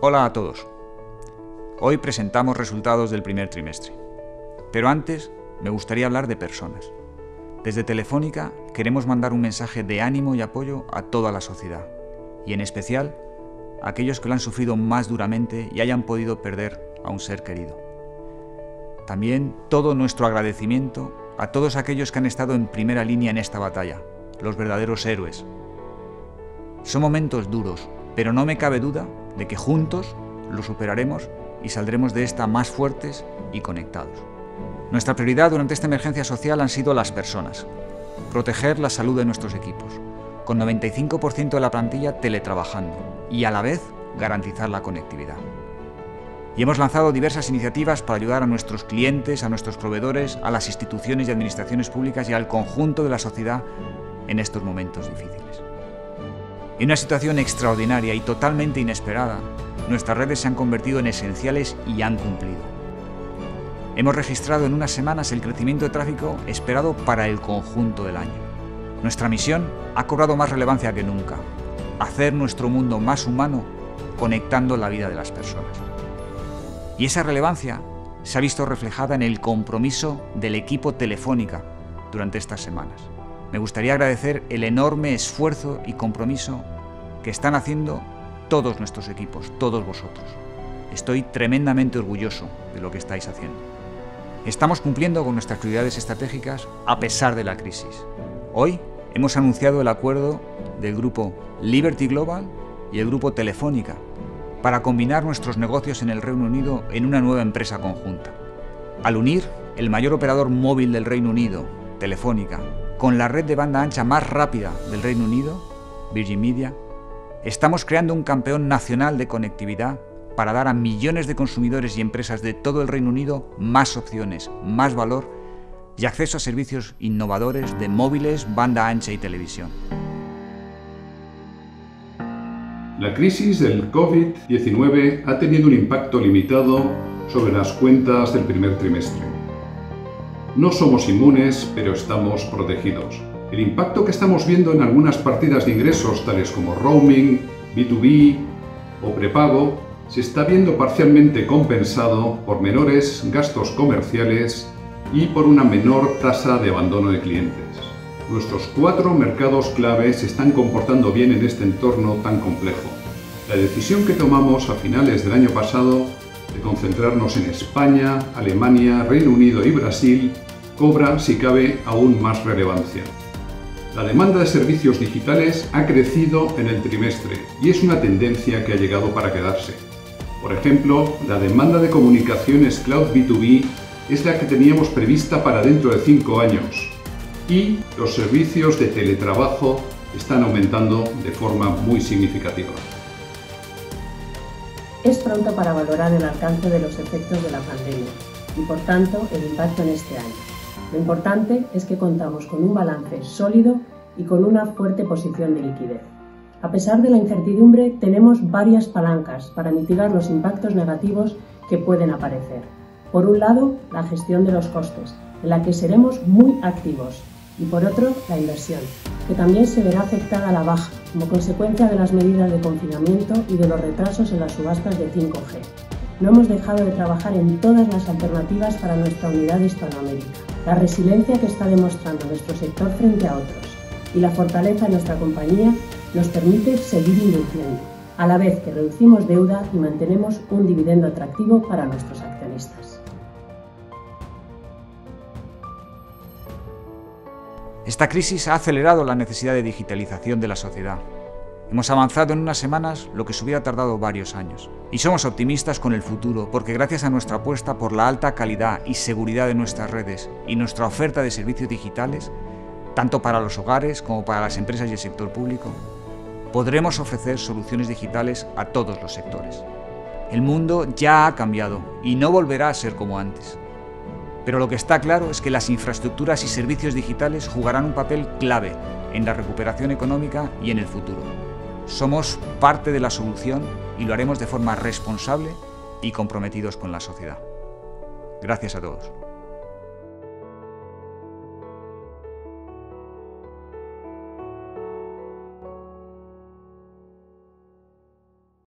Hola a todos. Hoy presentamos resultados del primer trimestre. Pero antes me gustaría hablar de personas. Desde Telefónica queremos mandar un mensaje de ánimo y apoyo a toda la sociedad, y en especial a aquellos que lo han sufrido más duramente y hayan podido perder a un ser querido. También todo nuestro agradecimiento a todos aquellos que han estado en primera línea en esta batalla, los verdaderos héroes. Son momentos duros, pero no me cabe duda de que juntos lo superaremos y saldremos de esta más fuertes y conectados. Nuestra prioridad durante esta emergencia social han sido las personas. Proteger la salud de nuestros equipos, con 95% de la plantilla teletrabajando y a la vez garantizar la conectividad. Y hemos lanzado diversas iniciativas para ayudar a nuestros clientes, a nuestros proveedores, a las instituciones y administraciones públicas y al conjunto de la sociedad en estos momentos difíciles. En una situación extraordinaria y totalmente inesperada, nuestras redes se han convertido en esenciales y han cumplido. Hemos registrado en unas semanas el crecimiento de tráfico esperado para el conjunto del año. Nuestra misión ha cobrado más relevancia que nunca: hacer nuestro mundo más humano conectando la vida de las personas. Y esa relevancia se ha visto reflejada en el compromiso del equipo Telefónica durante estas semanas. Me gustaría agradecer el enorme esfuerzo y compromiso que están haciendo todos nuestros equipos, todos vosotros. Estoy tremendamente orgulloso de lo que estáis haciendo. Estamos cumpliendo con nuestras prioridades estratégicas a pesar de la crisis. Hoy hemos anunciado el acuerdo del grupo Liberty Global y el grupo Telefónica para combinar nuestros negocios en el Reino Unido en una nueva empresa conjunta. Al unir el mayor operador móvil del Reino Unido, Telefónica, con la red de banda ancha más rápida del Reino Unido, Virgin Media, estamos creando un campeón nacional de conectividad para dar a millones de consumidores y empresas de todo el Reino Unido más opciones, más valor y acceso a servicios innovadores de móviles, banda ancha y televisión. La crisis del COVID-19 ha tenido un impacto limitado sobre las cuentas del primer trimestre. No somos inmunes, pero estamos protegidos. El impacto que estamos viendo en algunas partidas de ingresos, tales como roaming, B2B o prepago, se está viendo parcialmente compensado por menores gastos comerciales y por una menor tasa de abandono de clientes. Nuestros 4 mercados clave se están comportando bien en este entorno tan complejo. La decisión que tomamos a finales del año pasado de concentrarnos en España, Alemania, Reino Unido y Brasil cobra, si cabe, aún más relevancia. La demanda de servicios digitales ha crecido en el trimestre y es una tendencia que ha llegado para quedarse. Por ejemplo, la demanda de comunicaciones Cloud B2B es la que teníamos prevista para dentro de 5 años y los servicios de teletrabajo están aumentando de forma muy significativa. Es pronto para valorar el alcance de los efectos de la pandemia y, por tanto, el impacto en este año. Lo importante es que contamos con un balance sólido y con una fuerte posición de liquidez. A pesar de la incertidumbre, tenemos varias palancas para mitigar los impactos negativos que pueden aparecer. Por un lado, la gestión de los costes, en la que seremos muy activos, y por otro, la inversión, que también se verá afectada a la baja como consecuencia de las medidas de confinamiento y de los retrasos en las subastas de 5G. No hemos dejado de trabajar en todas las alternativas para nuestra unidad de Hispanoamérica. La resiliencia que está demostrando nuestro sector frente a otros y la fortaleza de nuestra compañía nos permite seguir invirtiendo, a la vez que reducimos deuda y mantenemos un dividendo atractivo para nuestros accionistas. Esta crisis ha acelerado la necesidad de digitalización de la sociedad. Hemos avanzado en unas semanas lo que se hubiera tardado varios años. Y somos optimistas con el futuro porque gracias a nuestra apuesta por la alta calidad y seguridad de nuestras redes y nuestra oferta de servicios digitales, tanto para los hogares como para las empresas y el sector público, podremos ofrecer soluciones digitales a todos los sectores. El mundo ya ha cambiado y no volverá a ser como antes. Pero lo que está claro es que las infraestructuras y servicios digitales jugarán un papel clave en la recuperación económica y en el futuro. Somos parte de la solución y lo haremos de forma responsable y comprometidos con la sociedad. Gracias a todos.